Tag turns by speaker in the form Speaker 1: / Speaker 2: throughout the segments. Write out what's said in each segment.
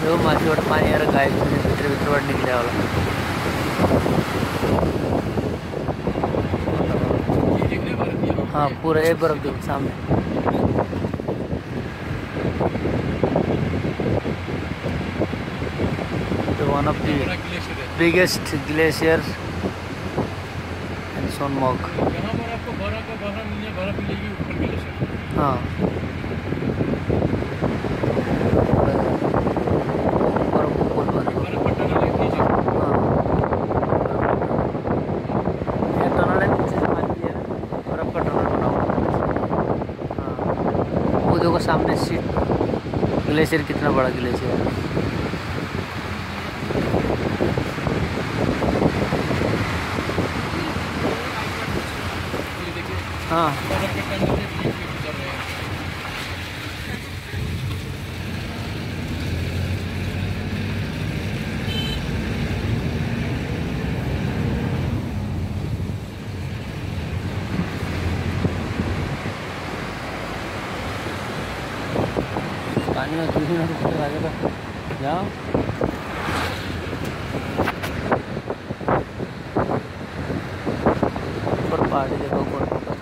Speaker 1: तो माझी वाट पाणी यार गाय भितर भितर वाट निघल्या वाला हाँ पूरा एक बर्फ देखो सामने। तो one of the biggest glacier and Sonamarg.
Speaker 2: यहाँ पर आपको बर्फ मिलेगी ऊपर ग्लेशियर।
Speaker 1: हाँ सामने सीट ग्लेशियर कितना बड़ा ग्लेशियर है। हाँ पानी में किसी ना किसी आगे का जाओ। ऊपर पहाड़ी जगह ऊपर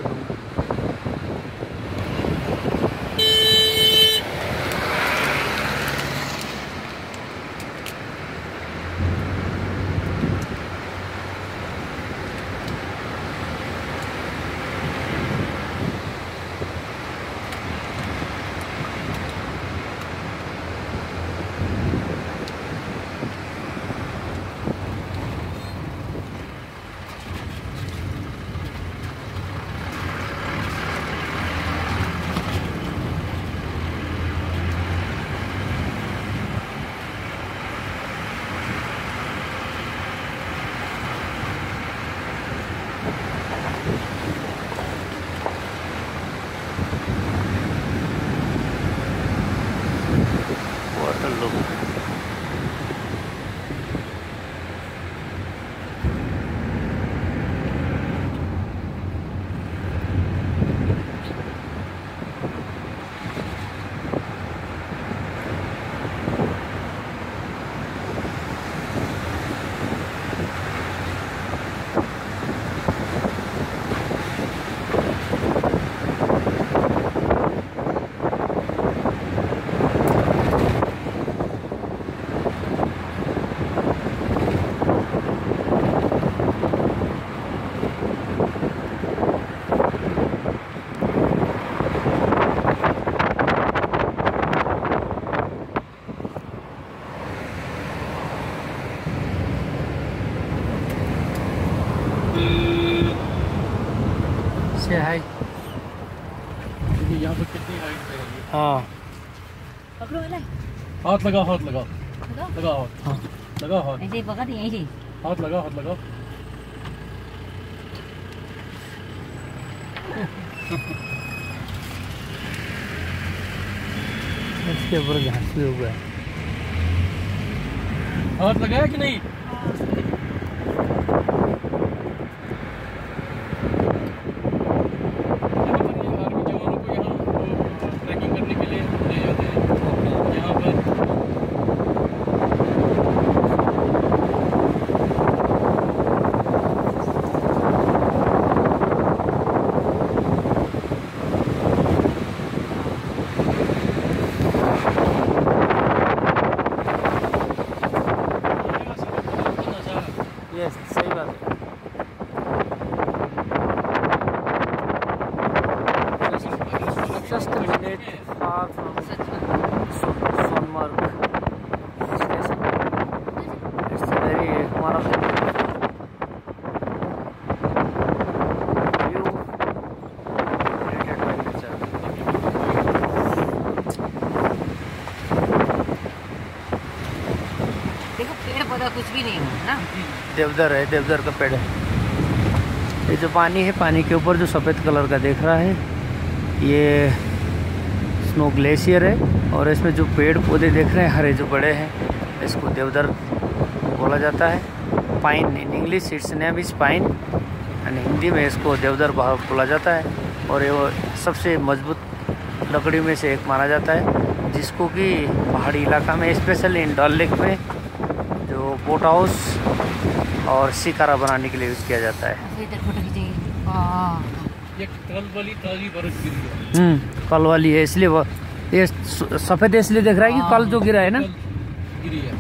Speaker 1: से हाई।
Speaker 2: यहाँ पर कितनी हाइट है?
Speaker 1: हाँ
Speaker 2: पकड़ो वाला हाथ लगाओ हाथ लगाओ लगाओ हाथ
Speaker 1: हाँ
Speaker 2: लगाओ हाथ
Speaker 3: ऐसे पकड़ यहीं से
Speaker 2: हाथ लगाओ हाथ लगाओ।
Speaker 1: इसके ऊपर घास भी हुआ है।
Speaker 2: हाथ लगाया कि नहीं?
Speaker 1: सही बात है। Just a minute far from Sonmarg station. It's very one of the view created by nature.
Speaker 3: देखो पेड़ पौधा कुछ भी नहीं है ना।
Speaker 1: देवदार है, देवदार का पेड़ है। ये जो पानी है, पानी के ऊपर जो सफ़ेद कलर का देख रहा है ये स्नो ग्लेशियर है। और इसमें जो पेड़ पौधे देख रहे हैं हरे जो बड़े हैं इसको देवदार बोला जाता है। Pine in English it's name is pine and Hindi में इसको देवदार बोला जाता है। और ये सबसे मजबूत लकड़ी में से एक माना जाता है, जिसको कि पहाड़ी इलाका में स्पेशली इन डल लेक में जो बोट हाउस और शिकारा बनाने के लिए यूज़ किया जाता है।
Speaker 2: ये कल वाली ताजी बर्फ गिरी है।
Speaker 1: कल वाली है, इसलिए वो ये सफ़ेद इसलिए दिख रहा है कि कल जो गिरा है ना,
Speaker 2: गिरी है।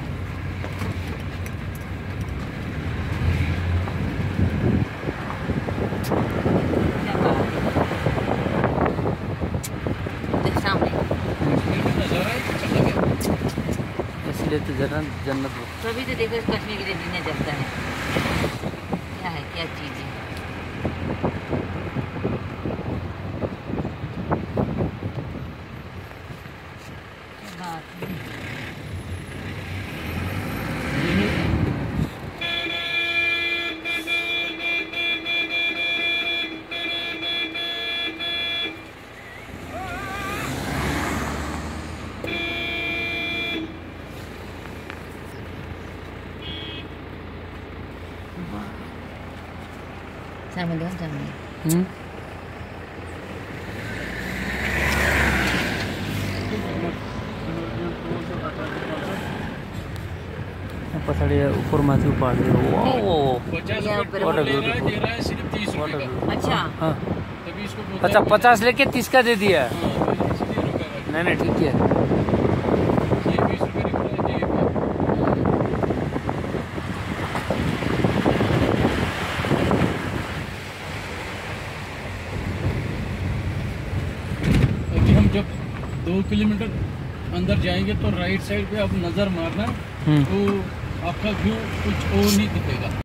Speaker 1: इसलिए तो जन्नत
Speaker 3: तभी तो देखो कश्मीर के लिए जीने जलता है। क्या है, क्या चीज़ है। सामने दो सामने।
Speaker 1: पछाड़ी ऊपर माथि उपाड़ दियो।
Speaker 3: अच्छा
Speaker 1: हाँ, अच्छा 50 लेके 30 का दे दिया। नहीं ठीक है।
Speaker 2: हम जब 2 किलोमीटर अंदर जाएंगे तो राइट साइड पे आप नज़र मारना, तो आपका व्यू कुछ और नहीं दिखेगा।